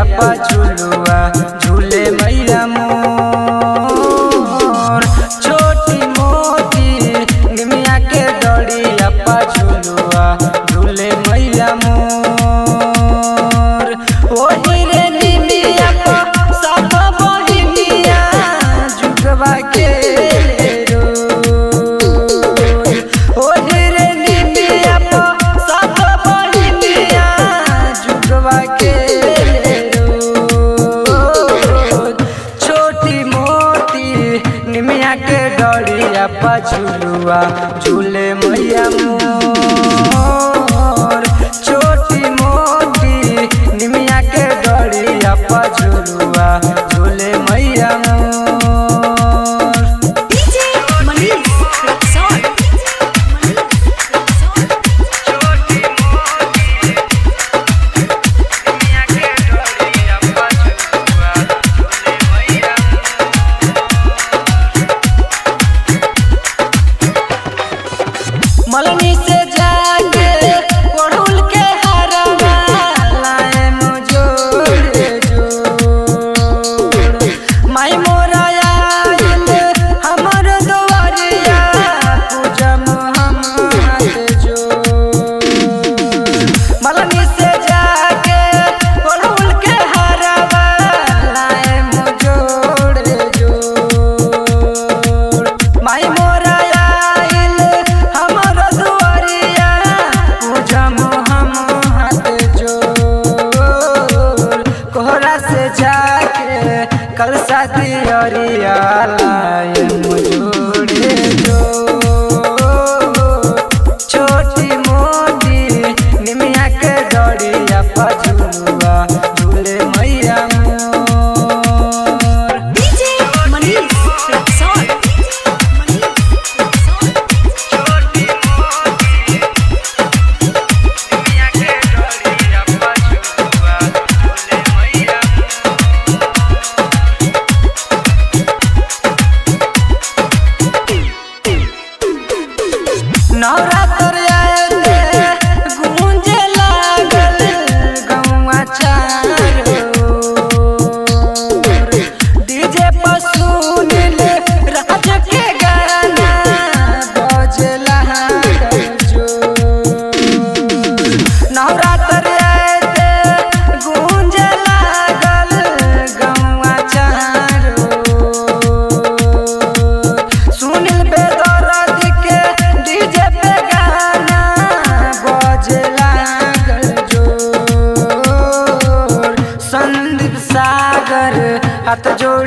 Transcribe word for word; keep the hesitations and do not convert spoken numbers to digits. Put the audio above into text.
पा झुलुआ झूले मैया मोर। छोटी मोटी निमिया के डोरिया पा झुलुआ झूले मैया मोर। ओही रे निमिया पा सब बहिनिया जुगवा के पा झुलुआ झूले मैया मोर। छोटी मोटी निमिया के डोरिया पा झुलुआ झूले मैया मोर। डीजे मनीष रक्सौल। छोटी मोटी निमिया के डोरिया पा झुलुआ झूले मैया मलनी से जाके पढ़ुल के हरवा लाए मुझोड़े जोड़। माई मोरा आइल हमर दुआरिया पूजम हम हाथ जोड़। मलनी से जाके पढ़ुल के हरवा लाए मुझोड़े जोड़। माई मोरा कल साथी अरिया लाए मुझोड़े जो। छोटी मोटी निमिया के डोरिया पा झुलुआ झूले मैया मोर। डीजे मनीष रक्सौल। छोटी मोटी निमिया के डोरिया पा झुलुआ झूले मैया नवरात्र आए गूंजे लागल गौवा चारो। डीजे पर सुनिल राज के गाना बजे लागल जो। नवरात्र आए गूंजे लागल गौवा चारो। सुनिल बेदर्द के डीजे पे गाना बजे लागल जोर। संदीप सागर हाथ जोड़